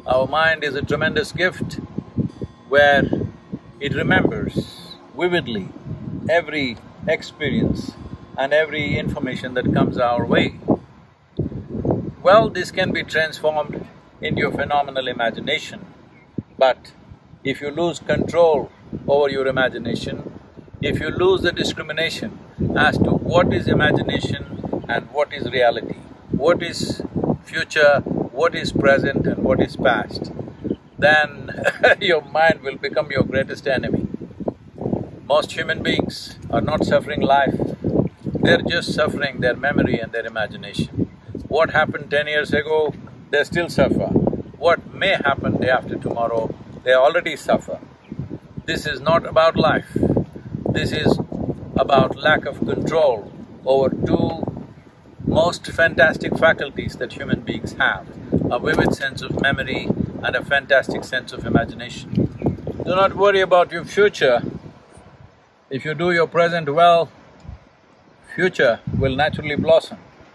Our mind is a tremendous gift where it remembers vividly every experience and every information that comes our way. Well, this can be transformed into a phenomenal imagination, but if you lose control over your imagination, if you lose the discrimination as to what is imagination and what is reality, what is future, what is present and what is past, then your mind will become your greatest enemy. Most human beings are not suffering life, they're just suffering their memory and their imagination. What happened 10 years ago, they still suffer. What may happen day after tomorrow, they already suffer. This is not about life. This is about lack of control over two most fantastic faculties that human beings have, a vivid sense of memory and a fantastic sense of imagination. Do not worry about your future. If you do your present well, future will naturally blossom.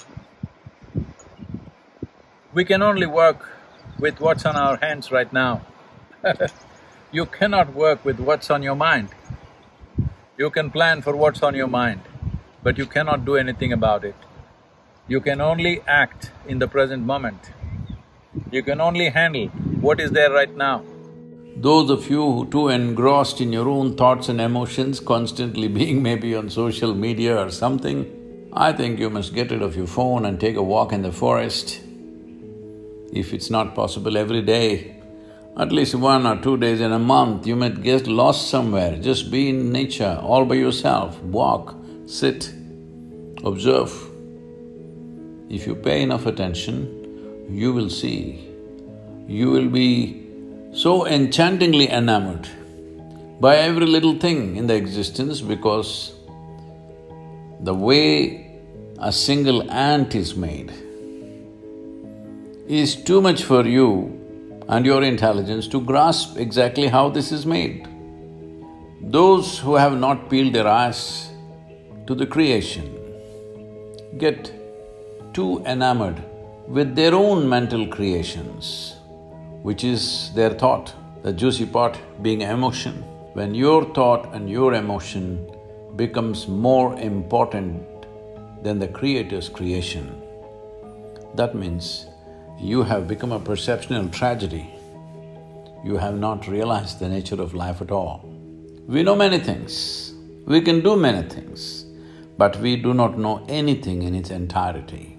We can only work with what's on our hands right now. You cannot work with what's on your mind. You can plan for what's on your mind, but you cannot do anything about it. You can only act in the present moment. You can only handle what is there right now. Those of you who too engrossed in your own thoughts and emotions, constantly being maybe on social media or something, I think you must get rid of your phone and take a walk in the forest. If it's not possible every day, at least 1 or 2 days in a month, you might get lost somewhere. Just be in nature, all by yourself, walk, sit, observe. If you pay enough attention, you will see. You will be so enchantingly enamored by every little thing in the existence because the way a single ant is made is too much for you and your intelligence to grasp exactly how this is made. Those who have not peeled their eyes to the creation get too enamored with their own mental creations, which is their thought, the juicy part being emotion. When your thought and your emotion becomes more important than the Creator's creation, that means you have become a perceptual tragedy. You have not realized the nature of life at all. We know many things, we can do many things, but we do not know anything in its entirety.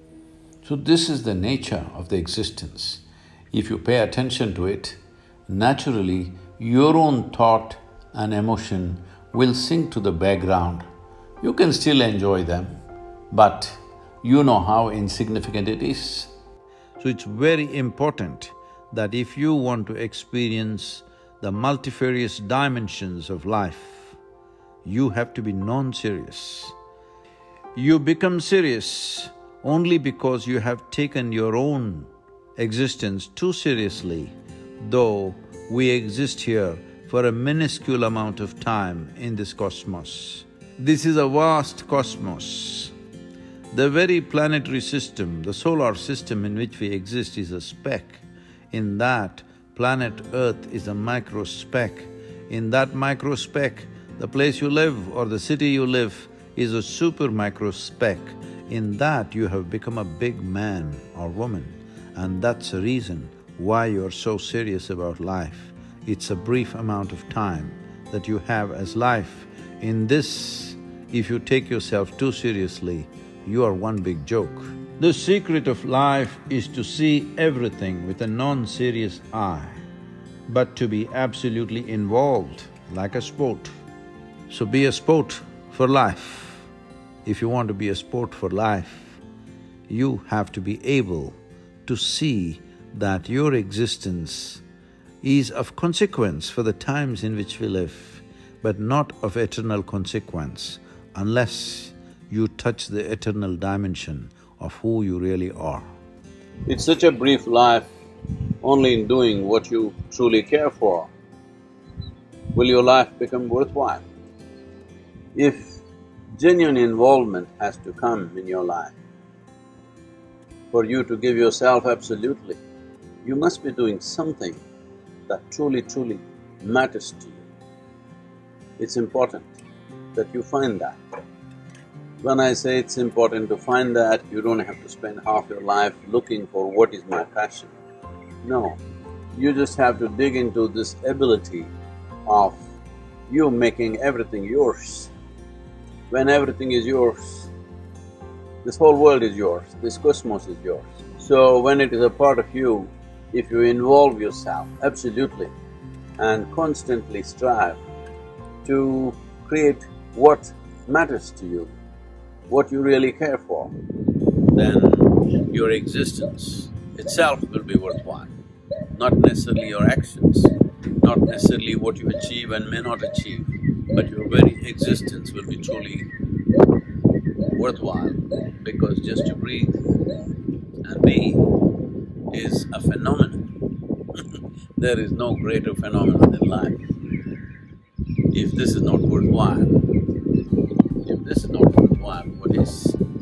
So this is the nature of the existence. If you pay attention to it, naturally your own thought and emotion will sink to the background. You can still enjoy them, but you know how insignificant it is. So it's very important that if you want to experience the multifarious dimensions of life, you have to be non-serious. You become serious only because you have taken your own existence too seriously, though we exist here for a minuscule amount of time in this cosmos. This is a vast cosmos. The very planetary system, the solar system in which we exist is a speck. In that, planet Earth is a micro speck. In that micro speck, the place you live or the city you live is a super micro speck. In that, you have become a big man or woman, and that's the reason why you're so serious about life. It's a brief amount of time that you have as life. In this, if you take yourself too seriously, you are one big joke. The secret of life is to see everything with a non-serious eye, but to be absolutely involved like a sport. So be a sport for life. If you want to be a sport for life, you have to be able to see that your existence is of consequence for the times in which we live, but not of eternal consequence unless you touch the eternal dimension of who you really are. It's such a brief life, only in doing what you truly care for will your life become worthwhile. If genuine involvement has to come in your life, for you to give yourself absolutely, you must be doing something that truly matters to you. It's important that you find that. When I say it's important to find that, you don't have to spend half your life looking for what is my passion. No, you just have to dig into this ability of you making everything yours. When everything is yours, this whole world is yours, this cosmos is yours. So when it is a part of you, if you involve yourself absolutely and constantly strive to create what matters to you, what you really care for, then your existence itself will be worthwhile. Not necessarily your actions, not necessarily what you achieve and may not achieve, but your very existence will be truly worthwhile, because just to breathe and be is a phenomenon. There is no greater phenomenon than life. If this is not worthwhile, what is?